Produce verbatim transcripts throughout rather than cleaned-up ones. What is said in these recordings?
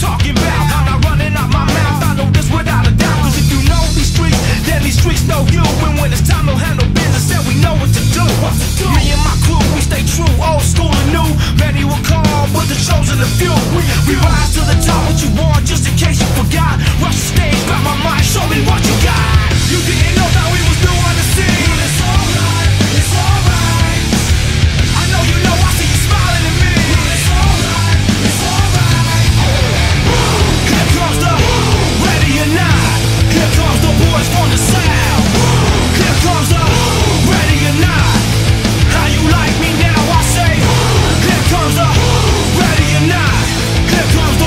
talking about. I'm not running out my mouth, I know this without a doubt. Cause if you know these streets, then these streets know you. And when it's time to handle business, then we know what to do. Me and my crew, we stay true, old school and new. Many will call, but the chosen a few. We rise to the top, what you want, just in case you forgot. Rush the stage, grab my mind, show me what you got. You didn't know that we was new on the scene. It's alright, it's alright. I know you know, I see you smiling at me. It's alright, it's alright. Here comes the ready or not. Here comes the boys from the south. Here comes the ready or not. How you like me now? I say, here comes the ready or not. Here comes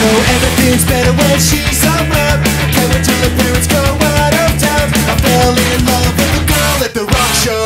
Everything's better when she's around. Can't wait till the parents go out of town. I fell in love with a girl at the rock show.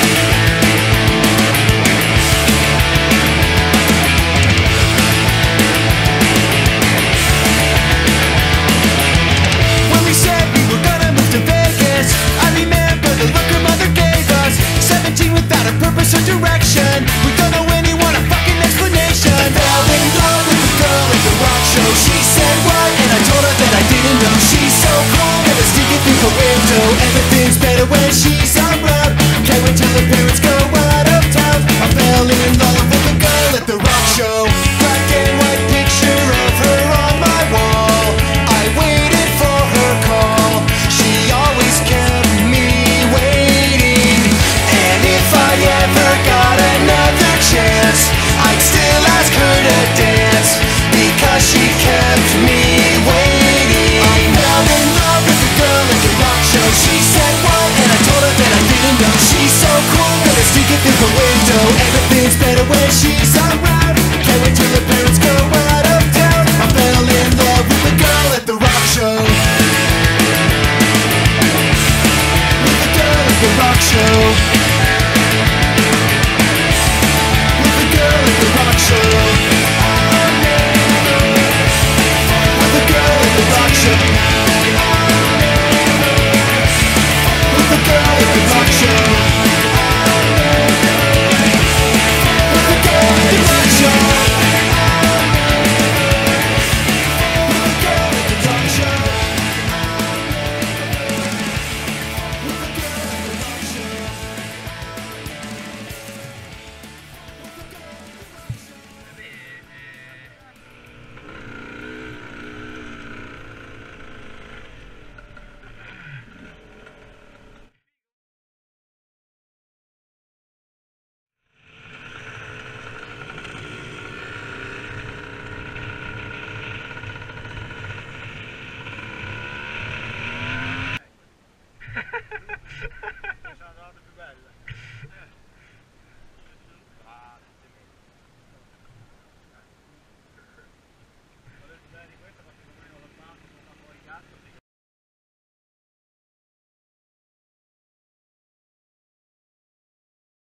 When we said we were gonna move to Vegas, I remember the look her mother gave us. Seventeen without a purpose or direction. We don't know anyone, a fucking explanation. I fell in love with the girl at the rock show. She said what? And I told her that I didn't know. She's so cool, never sneaking through the window. Everything's better when she's around. Can't wait till the parents go out of town. I fell in love with the girl at the rock show. Black and white picture of her on my wall. I waited for her call. She always kept me waiting. And if I ever got another chance, I'd still ask her to dance, because she kept me waiting. I fell in love with the girl at the rock show. She said what? And I told her that I didn't know. She's so cool, gonna sneak it through the window. Everything's better when she's around. Can't wait till the parents go out of town. I fell in love with the girl at the rock show. With the girl at the rock show. With the girl at the rock show. With the girl at the rock show. With the girl at the rock show. With the girl at the rock show. With the girl at the rock show. With the girl at the rock show.